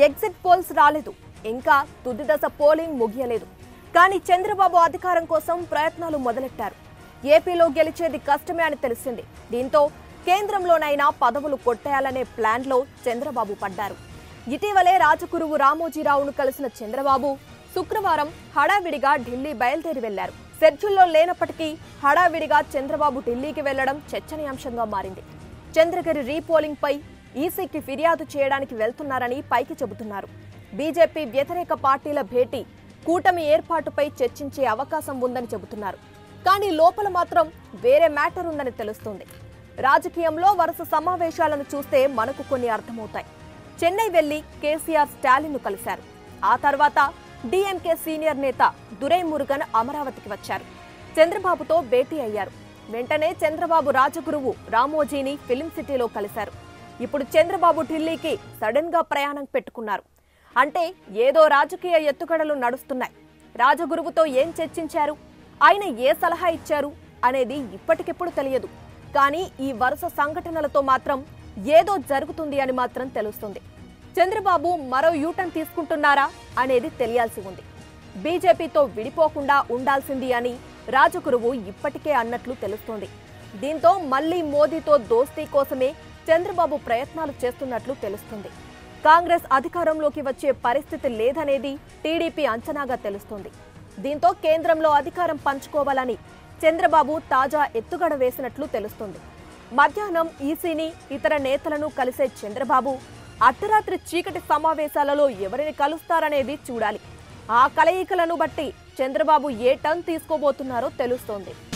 Exit polls రాలేదు, ఇంకా తుది దశ పోలింగ్ ముగియలేదు. కానీ చంద్రబాబు అధికారం కోసం ప్రయత్నాలు మొదలెట్టారు. ఏపీలో గెలిచేది కష్టమే అని తెలిసింది. దీంతో కేంద్రంలోనైనా పదవులు కొట్టేయాలనే ప్లాన్లో చంద్రబాబు పడ్డారు. ఇటీవలే రాజగురువు రామోజీరావును కలిసిన చంద్రబాబు శుక్రవారం హడావిడిగా ఢిల్లీ బయలుదేరి వెళ్లారు. షెడ్యూల్లో లేనప్పటికీ హడావిడిగా చంద్రబాబు ఢిల్లీకి వెళ్లడం చర్చనీయాంశంగా మారింది. చంద్రగిరి రీపోలింగ్ పై ఈసీకి ఫిర్యాదు చేయడానికి వెళ్తున్నారని పైకి చెబుతున్నారు. బీజేపీ వ్యతిరేక పార్టీల భేటీ కూటమి ఏర్పాటుపై చర్చించే అవకాశం ఉందని చెబుతున్నారు. కానీ లోపల మాత్రం వేరే మ్యాటర్ ఉందని తెలుస్తోంది. రాజకీయంలో వరుస సమావేశాలను చూస్తే మనకు కొన్ని అర్థమవుతాయి. చెన్నై వెళ్లి కేసీఆర్ స్టాలిన్ను కలిశారు. ఆ తర్వాత డీఎంకే సీనియర్ నేత దురైమురుగన్ అమరావతికి వచ్చారు. చంద్రబాబుతో భేటీ అయ్యారు. వెంటనే చంద్రబాబు రాజగురువు రామోజీని ఫిలిం సిటీలో కలిశారు. ఇప్పుడు చంద్రబాబు ఢిల్లీకి సడన్ గా ప్రయాణం పెట్టుకున్నారు. అంటే ఏదో రాజకీయ ఎత్తుగడలు నడుస్తున్నాయి. రాజగురువుతో ఏం చర్చించారు, ఆయన ఏ సలహా ఇచ్చారు అనేది ఇప్పటికిప్పుడు తెలియదు. కానీ ఈ వరుస సంఘటనలతో మాత్రం ఏదో జరుగుతుంది అని మాత్రం తెలుస్తుంది. చంద్రబాబు మరో యూటర్న్ తీసుకుంటున్నారా అనేది తెలియాల్సి ఉంది. బీజేపీతో విడిపోకుండా ఉండాల్సింది అని రాజగురువు ఇప్పటికే అన్నట్లు తెలుస్తోంది. దీంతో మళ్లీ మోదీతో దోస్తీ కోసమే చంద్రబాబు ప్రయత్నాలు చేస్తున్నట్లు తెలుస్తుంది. కాంగ్రెస్ అధికారంలోకి వచ్చే పరిస్థితి లేదనేది టీడీపీ అంచనాగా తెలుస్తోంది. దీంతో కేంద్రంలో అధికారం పంచుకోవాలని చంద్రబాబు తాజా ఎత్తుగడ వేసినట్లు తెలుస్తోంది. మధ్యాహ్నం ఈసీని ఇతర నేతలను కలిసే చంద్రబాబు అర్ధరాత్రి చీకటి సమావేశాలలో ఎవరిని కలుస్తారనేది చూడాలి. ఆ కలయికలను బట్టి చంద్రబాబు ఏ టర్న్ తీసుకోబోతున్నారో తెలుస్తోంది.